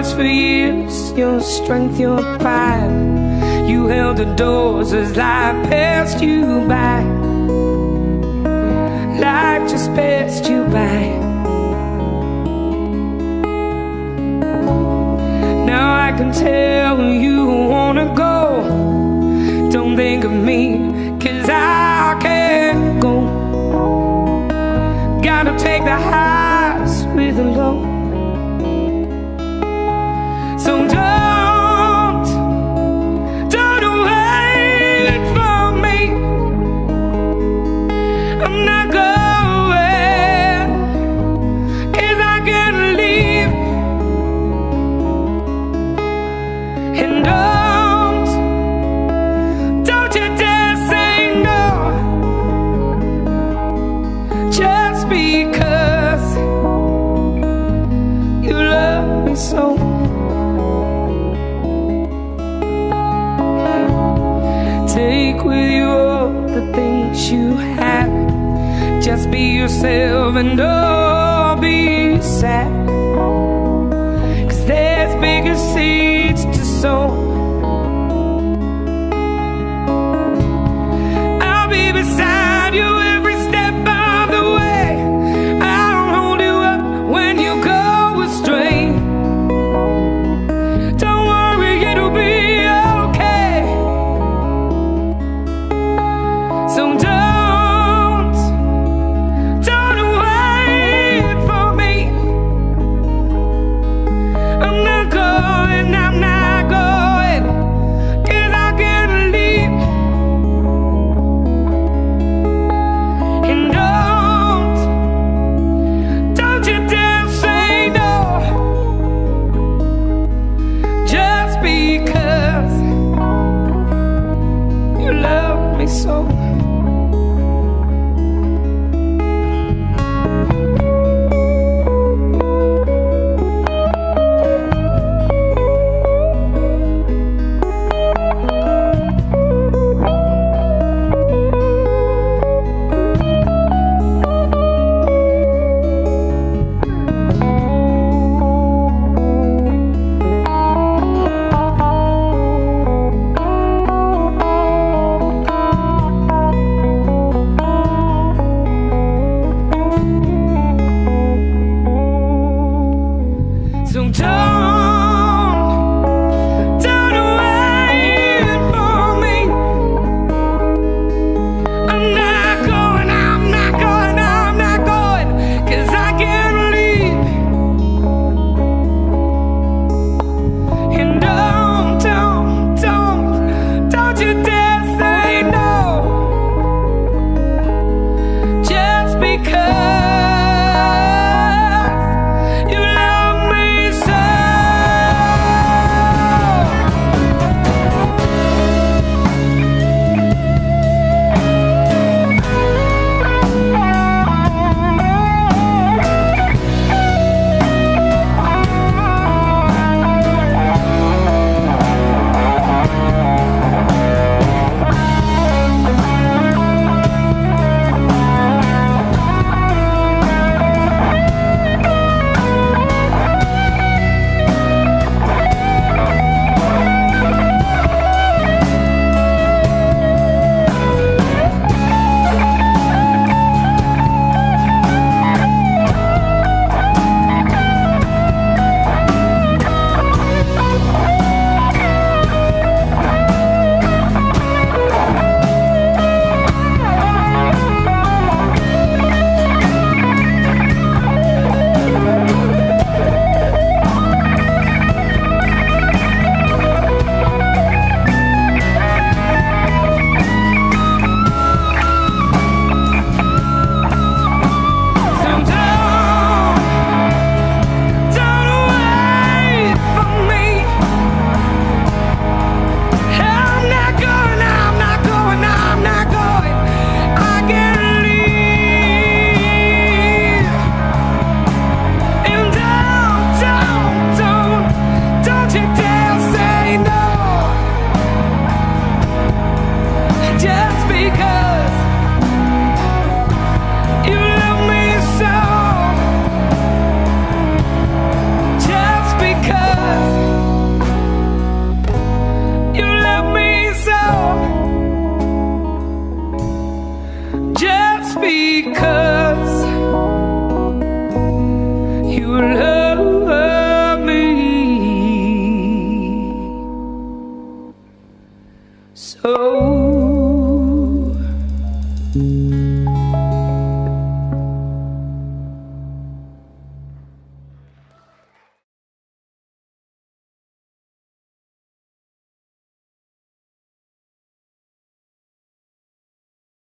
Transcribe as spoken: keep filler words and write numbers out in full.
hearts for years, your strength, your pride. You held the doors as life passed you by. Life just passed you by. Now I can tell you wanna go. Don't think of me, 'cause I can't go. Gotta take the highs with the low. So don't, don't wait for me. I'm not going, 'cause I can't leave. And don't, don't you dare say no, just because you love me so. Take with you all the things you have. Just be yourself and don't be sad, 'cause there's bigger seeds to sow.